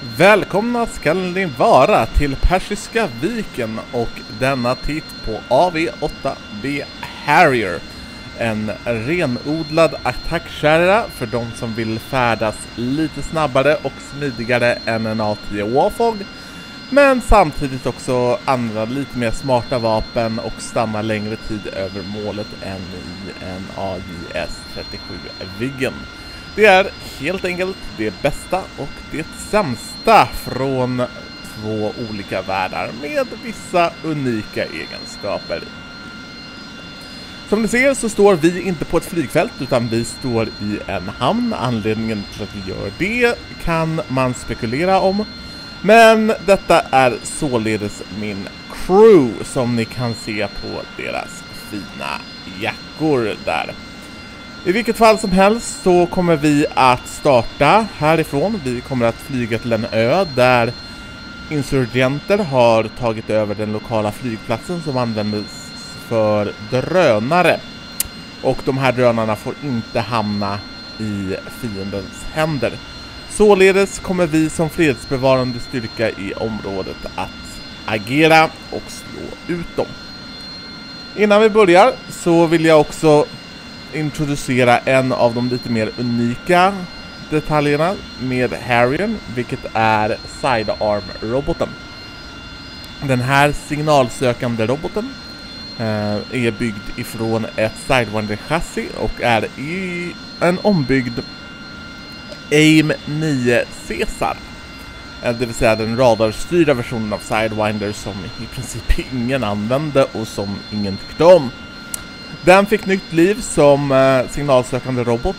Välkomna ska ni vara till Persiska viken och denna titt på AV-8B Harrier. En renodlad attackkärra för de som vill färdas lite snabbare och smidigare än en A10 Warthog, men samtidigt också använda lite mer smarta vapen och stanna längre tid över målet än i en AJS-37 Viggen. Det är helt enkelt det bästa och det sämsta från två olika världar med vissa unika egenskaper. Som ni ser så står vi inte på ett flygfält utan vi står i en hamn. Anledningen till att vi gör det kan man spekulera om. Men detta är således min crew som ni kan se på deras fina jackor där. I vilket fall som helst så kommer vi att starta härifrån. Vi kommer att flyga till en ö där insurgenter har tagit över den lokala flygplatsen som användes för drönare. Och de här drönarna får inte hamna i fiendens händer. Således kommer vi som fredsbevarande styrka i området att agera och slå ut dem. Innan vi börjar så vill jag också introducera en av de lite mer unika detaljerna med Harrier, vilket är sidearm-roboten. Den här signalsökande roboten är byggd ifrån ett Sidewinder-chassi och är i en ombyggd AIM 9 Caesar. Det vill säga den radarstyrda versionen av Sidewinder som i princip ingen använde och som ingen tyckte om. Den fick nytt liv som signalsökande robot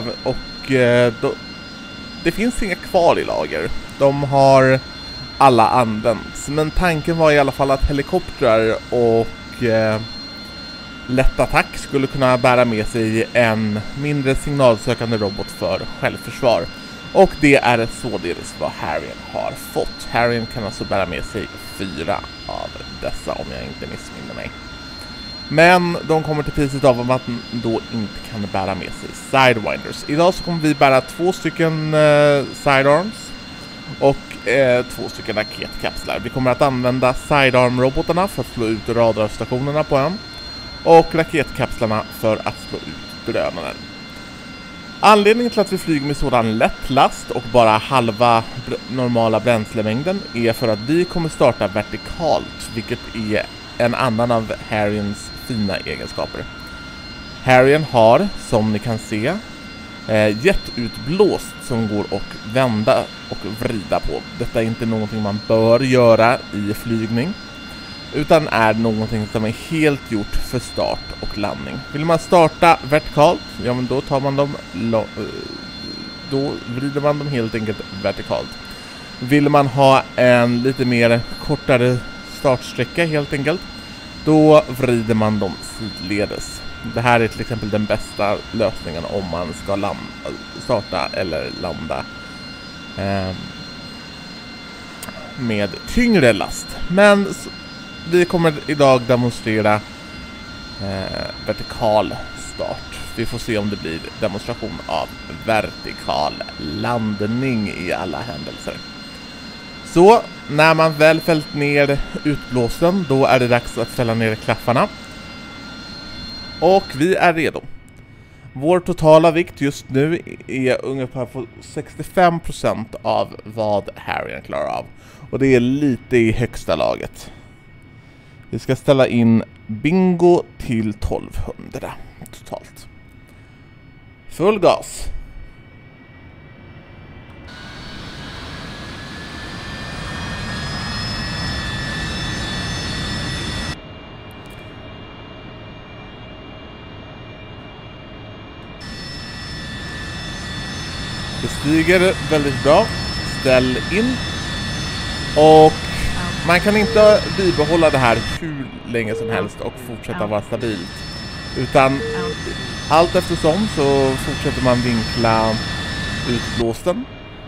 det finns inga kvar i lager. De har alla använts. Men tanken var i alla fall att helikoptrar och lätt attack skulle kunna bära med sig en mindre signalsökande robot för självförsvar. Och det är således vad Harrier har fått. Harrier kan alltså bära med sig 4 av dessa om jag inte missminner mig. Men de kommer till priset av att man då inte kan bära med sig Sidewinders. Idag så kommer vi bära 2 stycken sidearms och 2 stycken raketkapslar. Vi kommer att använda sidearm-robotarna för att slå ut radarstationerna på ön och raketkapslarna för att slå ut drönaren. Anledningen till att vi flyger med sådan lätt last och bara halva normala bränslemängden är för att vi kommer starta vertikalt, vilket är en annan av Harriers fina egenskaper. Harrier har, som ni kan se, jetutblåst som går att vända och vrida på. Detta är inte någonting man bör göra i flygning, utan är någonting som är helt gjort för start och landning. Vill man starta vertikalt, ja men då tar man dem då vrider man dem helt enkelt vertikalt. Vill man ha en lite mer kortare startsträcka helt enkelt, då vrider man dem sidledes. Det här är till exempel den bästa lösningen om man ska starta eller landa med tyngre last. Men vi kommer idag demonstrera vertikal start. Vi får se om det blir demonstration av vertikal landning i alla händelser. Så, när man väl fällt ner utblåsten, då är det dags att fälla ner klaffarna. Och vi är redo. Vår totala vikt just nu är ungefär på 65% av vad Harrier klarar av. Och det är lite i högsta laget. Vi ska ställa in bingo till 1200 totalt. Full gas. Det stiger väldigt bra. Ställ in. Och man kan inte bibehålla det här hur länge som helst och fortsätta vara stabilt. Utan allt eftersom så fortsätter man vinkla utblåsten.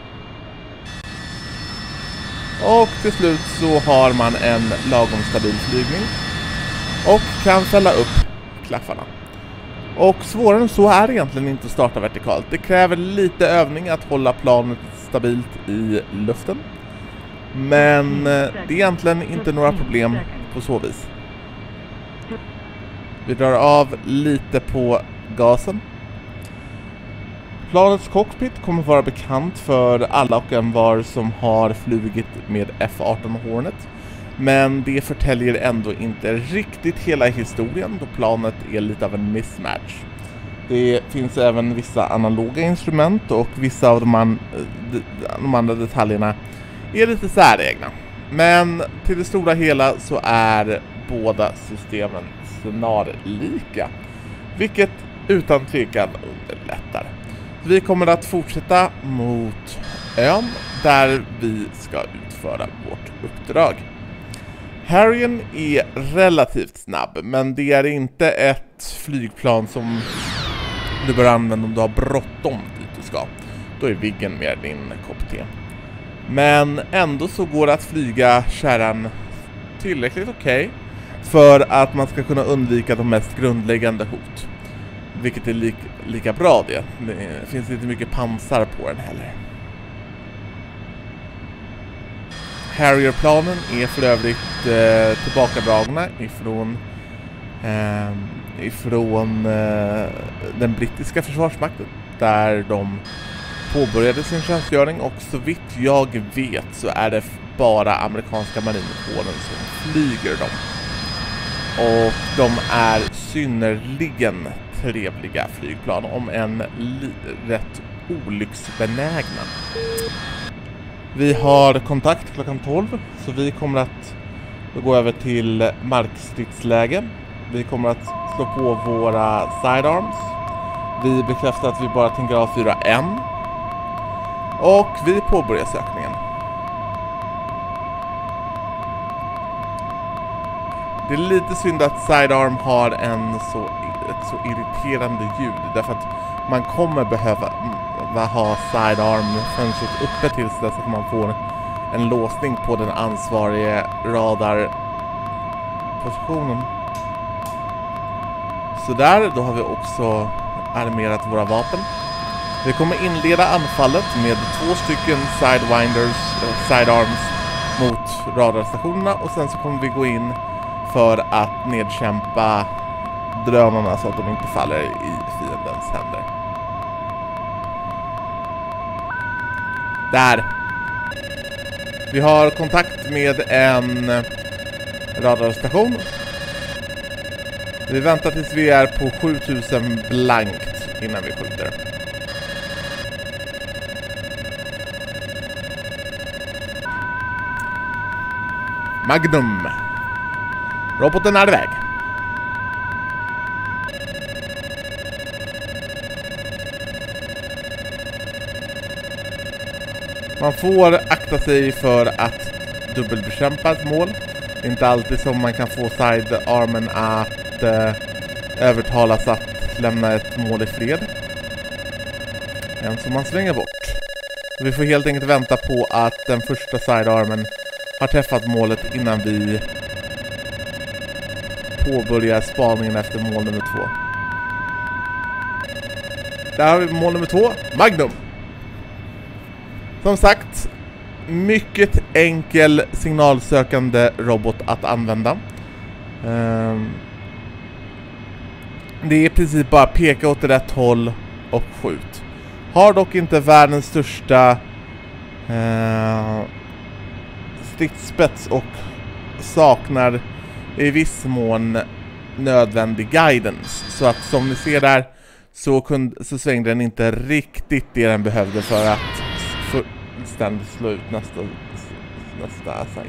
Och till slut så har man en lagom stabil flygning. Och kan fälla upp klaffarna. Och svårare än så är egentligen inte att starta vertikalt. Det kräver lite övning att hålla planet stabilt i luften. Men det är egentligen inte några problem på så vis. Vi drar av lite på gasen. Planets cockpit kommer vara bekant för alla och envar som har flugit med F-18 Hornet. Men det förtäljer ändå inte riktigt hela historien då planet är lite av en mismatch. Det finns även vissa analoga instrument och vissa av de andra detaljerna är lite säregna. Men till det stora hela så är båda systemen snarlika, vilket utan tvekan underlättar. Vi kommer att fortsätta mot ön där vi ska utföra vårt uppdrag. Harriern är relativt snabb, men det är inte ett flygplan som du bör använda om du har bråttom dit du ska. Då är Viggen mer din kopp te. Men ändå så går det att flyga kärran tillräckligt okej för att man ska kunna undvika de mest grundläggande hot. Vilket är lika bra det. Det finns inte mycket pansar på den heller. Harrier-planen är för övrigt tillbakadragna ifrån den brittiska försvarsmakten där de påbörjade sin tjänstgöring, och så vitt jag vet så är det bara amerikanska marinkåren som flyger dem. Och de är synnerligen trevliga flygplan, om en rätt olycksbenägna. Vi har kontakt klockan 12, så vi kommer att gå över till markstridsläge. Vi kommer att slå på våra sidearms. Vi bekräftar att vi bara tänker avfyra en. Och vi påbörjar sökningen. Det är lite synd att sidearm har ett så irriterande ljud, därför att man kommer behöva ha sidearm-fönstret uppe tills dess att man får en låsning på den ansvariga radarpositionen. Så där, då har vi också armerat våra vapen. Vi kommer inleda anfallet med 2 stycken sidearms mot radarstationerna, och sen så kommer vi gå in för att nedkämpa drönarna så att de inte faller i fiendens händer. Där! Vi har kontakt med en radarstation. Vi väntar tills vi är på 7000 blankt innan vi skjuter. Magnum. Roboten är iväg. Man får akta sig för att dubbelbekämpa ett mål. Det är inte alltid som man kan få sidearmen att övertalas att lämna ett mål i fred. En som man slänger bort. Vi får helt enkelt vänta på att den första sidearmen har träffat målet innan vi påbörjar spaningen efter mål nummer 2. Där har vi mål nummer 2, Magnum. Som sagt, mycket enkel signalsökande robot att använda. Det är i princip bara peka åt rätt håll och skjut. Har dock inte världens största stridsspets och saknar i viss mån nödvändig guidance. Så att som ni ser där så svängde den inte riktigt det den behövde för att fullständigt slå ut nästa site.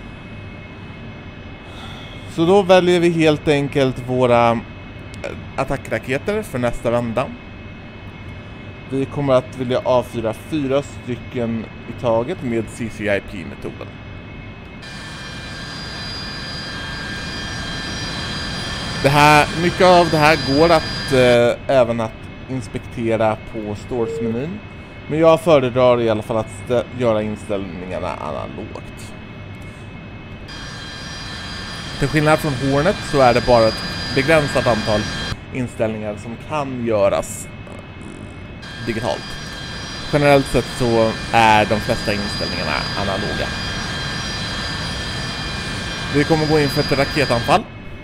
Så då väljer vi helt enkelt våra attackraketer för nästa vända. Vi kommer att vilja avfyra 4 stycken i taget med CCIP-metoden. Mycket av det här går att även att inspektera på stores-menyn. Men jag föredrar i alla fall att göra inställningarna analogt. Till skillnad från Hornet så är det bara ett begränsat antal inställningar som kan göras digitalt. generellt sett så är de flesta inställningarna analoga. Vi kommer gå in för ett raketanfall.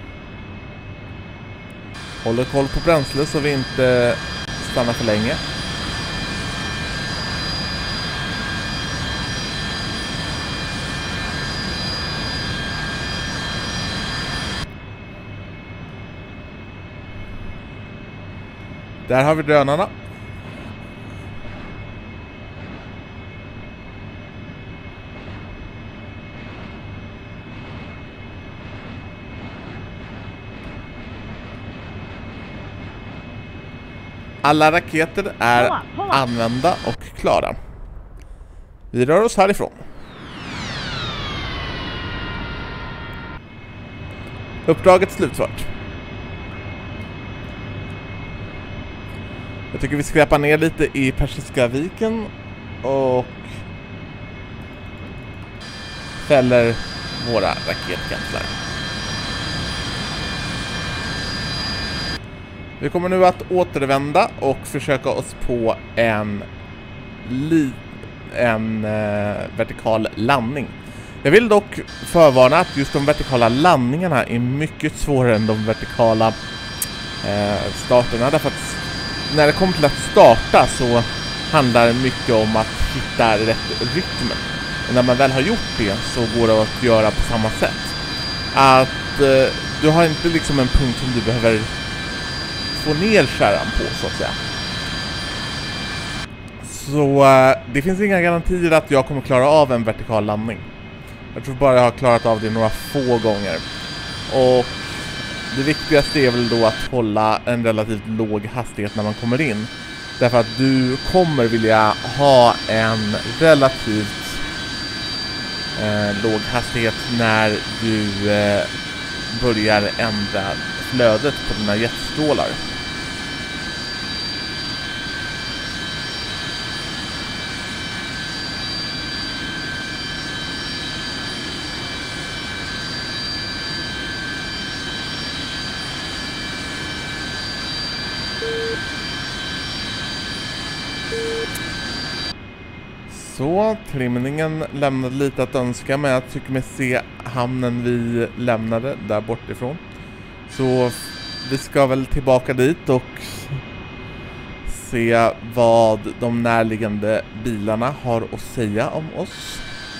Håller koll på bränsle så vi inte stannar för länge. Där har vi drönarna. Alla raketer är använda och klara. Vi rör oss härifrån. Uppdraget slutfört. Jag tycker vi skräpar ner lite i Persiska viken och fäller våra raketkapslar. Vi kommer nu att återvända och försöka oss på en vertikal landning. Jag vill dock förvarna att just de vertikala landningarna är mycket svårare än de vertikala starterna, därför att när det kommer till att starta så handlar det mycket om att hitta rätt rytm. Och när man väl har gjort det så går det att göra på samma sätt. Att du har inte liksom en punkt som du behöver få ner kärran på, så att säga. Så det finns inga garantier att jag kommer klara av en vertikal landning. Jag tror bara jag har klarat av det några få gånger. Och det viktigaste är väl då att hålla en relativt låg hastighet när man kommer in. Därför att du kommer vilja ha en relativt låg hastighet när du börjar ändra flödet på dina jetstrålar. Så, trimningen lämnade lite att önska, men jag tycker mig se hamnen vi lämnade där bortifrån. Så vi ska väl tillbaka dit och se vad de närliggande bilarna har att säga om oss.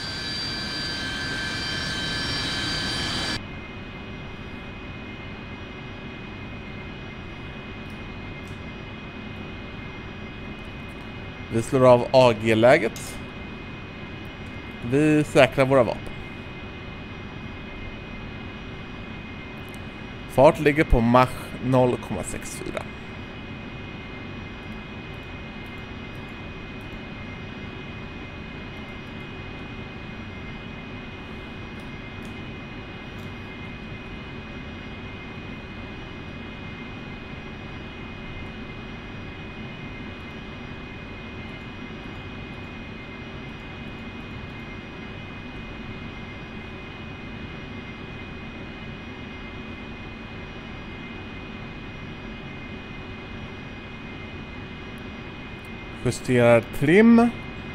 Vi slår av AG-läget. Vi säkrar våra vapen. Fart ligger på Mach 0,64. Justerar trim.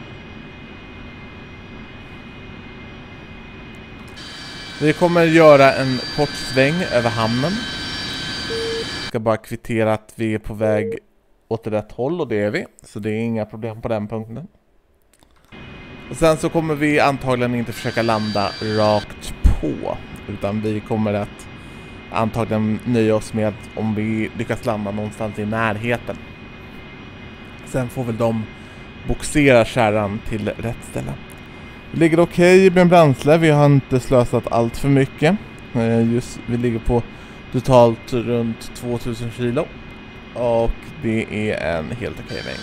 Vi kommer göra en kort sväng över hamnen. Ska bara kvittera att vi är på väg åt rätt håll, och det är vi. Så det är inga problem på den punkten. Och sen så kommer vi antagligen inte försöka landa rakt på, utan vi kommer att antagligen nöja oss med om vi lyckas landa någonstans i närheten. Sen får väl de boxera kärran till rätt ställe. Vi ligger okej med bränsle. Vi har inte slösat allt för mycket. Vi ligger på totalt runt 2000 kilo. Och det är en helt okej mängd.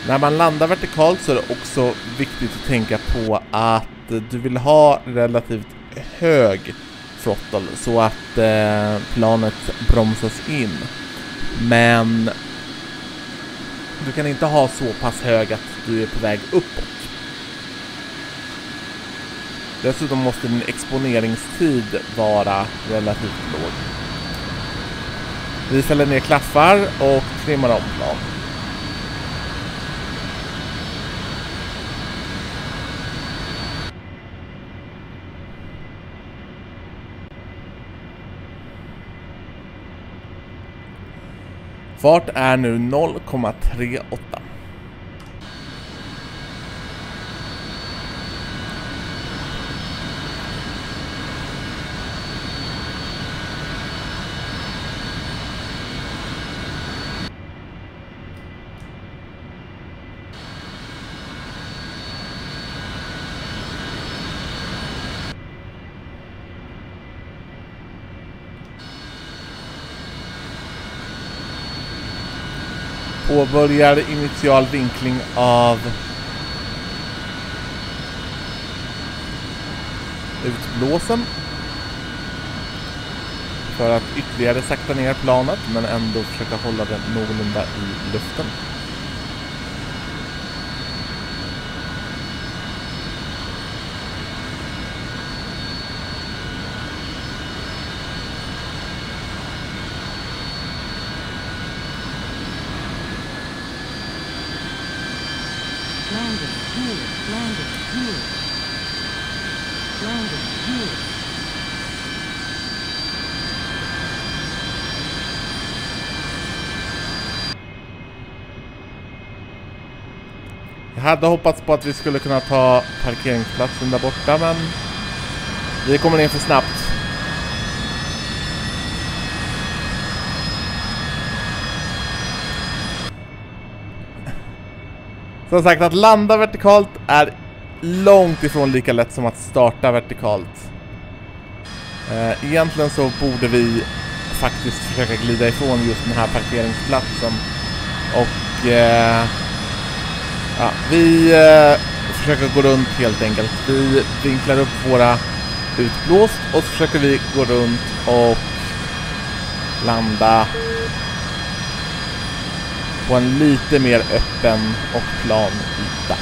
När man landar vertikalt så är det också viktigt att tänka på att du vill ha relativt hög throttle så att planet bromsas in. Men du kan inte ha så pass hög att du är på väg uppåt. Dessutom måste din exponeringstid vara relativt låg. Vi fäller ner klaffar och trimmar om plan. Fart är nu 0,38. Påbörjar initial vinkling av utblåsen för att ytterligare sakta ner planet men ändå försöka hålla den någorlunda i luften. Jag hade hoppats på att vi skulle kunna ta parkeringsplatsen där borta, men vi kommer in för snabbt. Som sagt, att landa vertikalt är långt ifrån lika lätt som att starta vertikalt. Egentligen så borde vi faktiskt försöka glida ifrån just den här parkeringsplatsen. Och ja, vi försöker gå runt helt enkelt. Vi vinklar upp våra utblåst och så försöker vi gå runt och landa på en lite mer öppen och plan yta.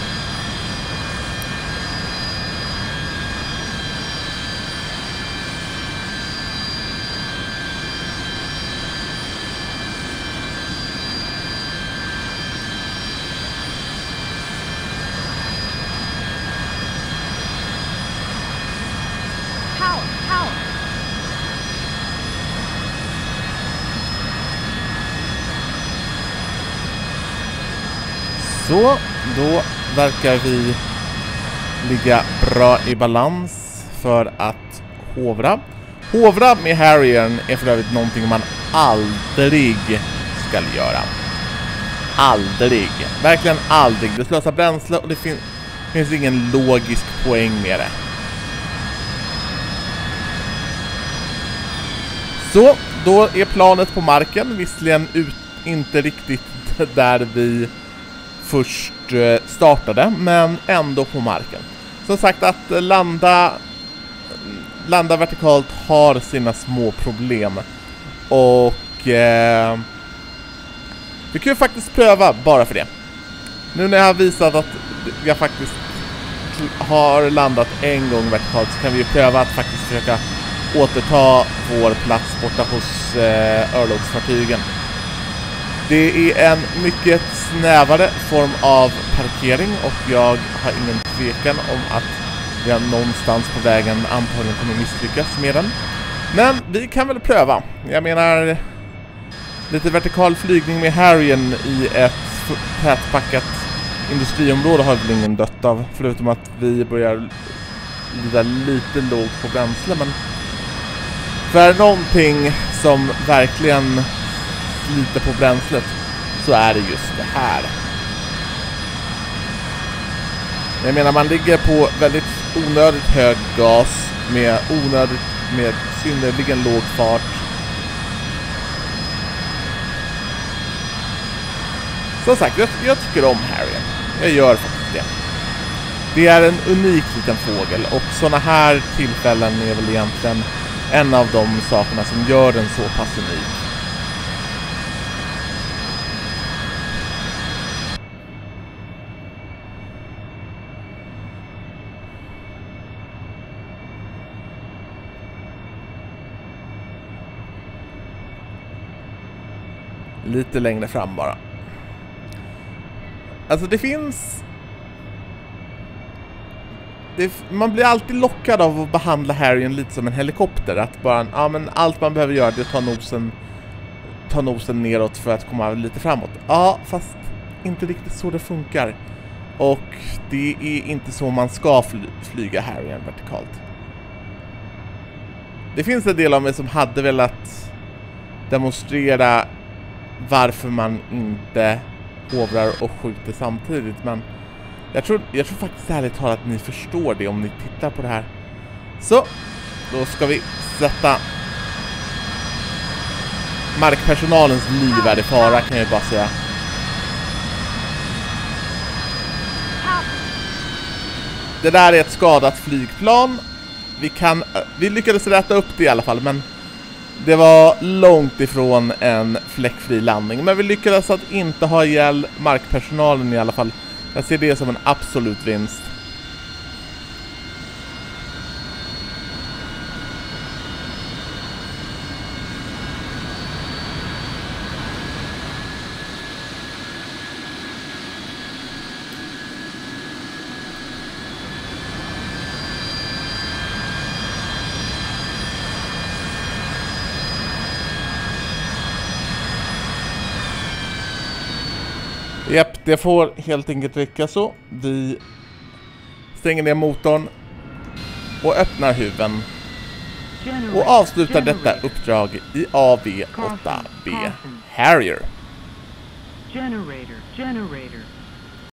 Så, då verkar vi ligga bra i balans för att hovra. Hovra med Harriern är för övrigt någonting man aldrig ska göra. Aldrig. Verkligen aldrig. Det slösar bränsle och det finns ingen logisk poäng med det. Så, då är planet på marken. Visserligen inte riktigt där vi först startade, men ändå på marken. Som sagt, att landa vertikalt har sina små problem. Och vi kan ju faktiskt pröva bara för det. Nu när jag har visat att jag faktiskt har landat en gång vertikalt så kan vi ju pröva att faktiskt försöka återta vår plats borta hos örlogsfartygen. Det är en mycket snävare form av parkering och jag har ingen tvekan om att jag någonstans på vägen antagligen kommer misslyckas med den. Men vi kan väl pröva. Jag menar, lite vertikal flygning med Harriern i ett tätpackat industriområde har väl ingen dött av, förutom att vi börjar lida lite lågt på bränsle. Men för någonting som verkligen sliter på bränslet så är det just det här. Jag menar, man ligger på väldigt onödigt hög gas med synnerligen låg fart. Som sagt, jag tycker om Harrier. Jag gör faktiskt det. Det är en unik liten fågel och såna här tillfällen är väl egentligen en av de sakerna som gör den så pass unik. Lite längre fram bara. Alltså det finns... man blir alltid lockad av att behandla Harrien lite som en helikopter. Att bara, ja men allt man behöver göra är att ta nosen neråt för att komma lite framåt. Ja, fast inte riktigt så det funkar. Och det är inte så man ska flyga Harrien vertikalt. Det finns en del av mig som hade velat demonstrera varför man inte hovrar och skjuter samtidigt, men jag tror faktiskt ärligt talat att ni förstår det om ni tittar på det här. Så, då ska vi sätta markpersonalens liv är i fara, kan jag bara säga. Det där är ett skadat flygplan. Vi lyckades rätta upp det i alla fall, men det var långt ifrån en fläckfri landning. Men vi lyckades att inte ha ihjäl markpersonalen i alla fall. Jag ser det som en absolut vinst. Japp, det får helt enkelt räcka så. Vi stänger ner motorn och öppnar huven och avslutar detta uppdrag i AV-8B Harrier. Generator.